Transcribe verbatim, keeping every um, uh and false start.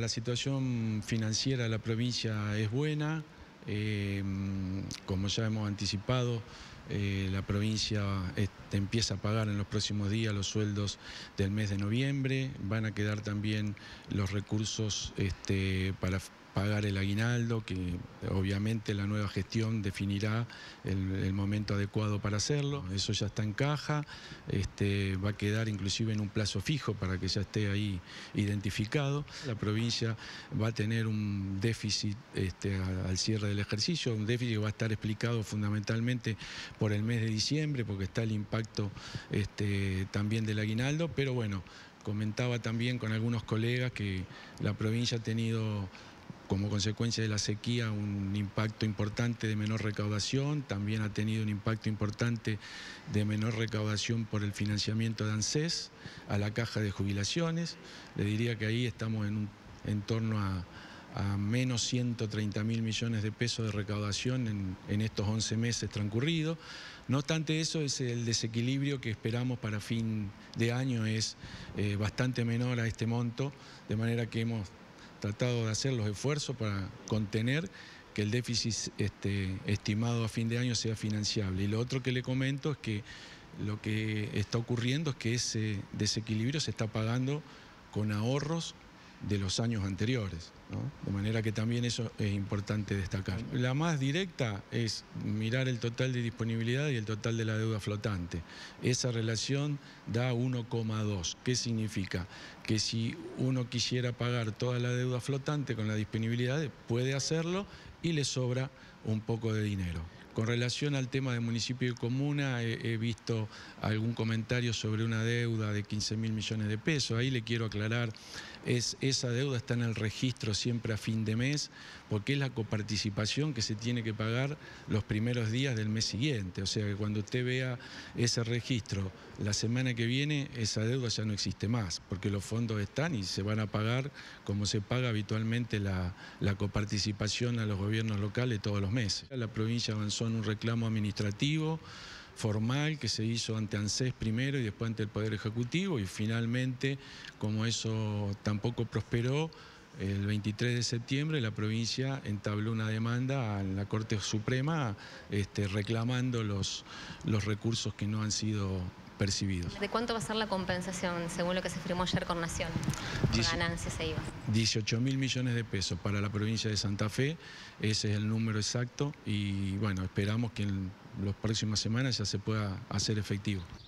La situación financiera de la provincia es buena, eh, como ya hemos anticipado, eh, la provincia este, empieza a pagar en los próximos días los sueldos del mes de noviembre, van a quedar también los recursos este, para pagar el aguinaldo, que obviamente la nueva gestión definirá el, el momento adecuado para hacerlo. Eso ya está en caja, este, va a quedar inclusive en un plazo fijo para que ya esté ahí identificado. La provincia va a tener un déficit este, al cierre del ejercicio, un déficit que va a estar explicado fundamentalmente por el mes de diciembre, porque está el impacto este, también del aguinaldo, pero bueno, comentaba también con algunos colegas que la provincia ha tenido, como consecuencia de la sequía, un impacto importante de menor recaudación, también ha tenido un impacto importante de menor recaudación por el financiamiento de ANSES a la caja de jubilaciones. Le diría que ahí estamos en, un, en torno a, a menos ciento treinta mil millones de pesos de recaudación en, en estos once meses transcurridos. No obstante eso, es el desequilibrio que esperamos para fin de año es eh, bastante menor a este monto, de manera que hemos tratado de hacer los esfuerzos para contener que el déficit este, estimado a fin de año sea financiable. Y lo otro que le comento es que lo que está ocurriendo es que ese desequilibrio se está pagando con ahorros de los años anteriores, ¿no? De manera que también eso es importante destacar. La más directa es mirar el total de disponibilidad y el total de la deuda flotante. Esa relación da uno coma dos. ¿Qué significa? Que si uno quisiera pagar toda la deuda flotante con la disponibilidad, puede hacerlo y le sobra un poco de dinero. Con relación al tema de municipio y comuna, he, he visto algún comentario sobre una deuda de quince mil millones de pesos. Ahí le quiero aclarar, es, esa deuda está en el registro siempre a fin de mes, porque es la coparticipación que se tiene que pagar los primeros días del mes siguiente. O sea que cuando usted vea ese registro la semana que viene, esa deuda ya no existe más, porque los fondos están y se van a pagar como se paga habitualmente la, la coparticipación a los gobiernos locales todos los meses. La provincia avanzó en un reclamo administrativo formal que se hizo ante ANSES primero y después ante el Poder Ejecutivo, y finalmente, como eso tampoco prosperó, el veintitrés de septiembre la provincia entabló una demanda a la Corte Suprema este, reclamando los, los recursos que no han sido percibidos. ¿De cuánto va a ser la compensación, según lo que se firmó ayer con Nación? ¿Qué ganancias se iba? dieciocho mil millones de pesos para la provincia de Santa Fe, ese es el número exacto y bueno, esperamos que en las próximas semanas ya se pueda hacer efectivo.